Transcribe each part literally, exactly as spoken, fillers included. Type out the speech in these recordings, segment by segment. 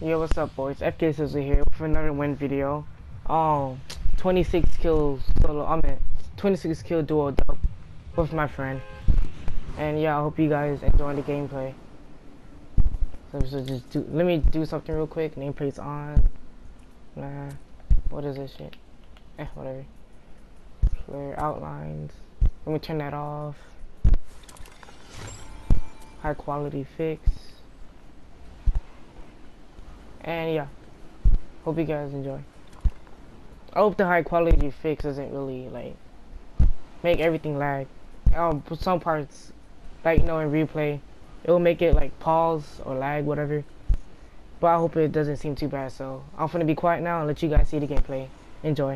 Yo, what's up, boys? F K Sizzle here for another win video. Um, twenty-six kills solo. I mean, twenty-six kill duo dub with my friend. And yeah, I hope you guys enjoy the gameplay. So, so just do. Let me do something real quick. Nameplate's on. Nah, what is this shit? Eh, whatever. Flare outlines. Let me turn that off. High quality fix. And yeah, hope you guys enjoy. I hope the high quality fix doesn't really like make everything lag. Um, for some parts, like you know, in replay, it will make it like pause or lag, whatever. But I hope it doesn't seem too bad. So I'm gonna be quiet now and let you guys see the gameplay. Enjoy.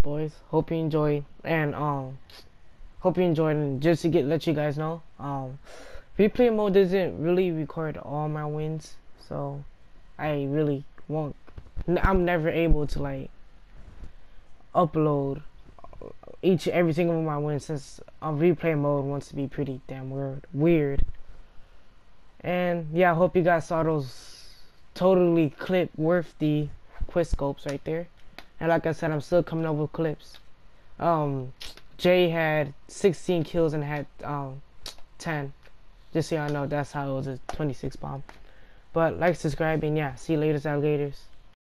boys. Hope you enjoyed, and um, hope you enjoyed. And just to get let you guys know, um, replay mode doesn't really record all my wins, so I really won't. I'm never able to like upload each every single one of my wins since um, replay mode wants to be pretty damn weird. Weird. And yeah, I hope you guys saw those totally clip worthy quick scopes right there. And like I said, I'm still coming up with clips. Um, Jay had sixteen kills and had um ten. Just so y'all know, that's how it was a twenty-six bomb. But like, subscribe, and yeah, see you later, alligators.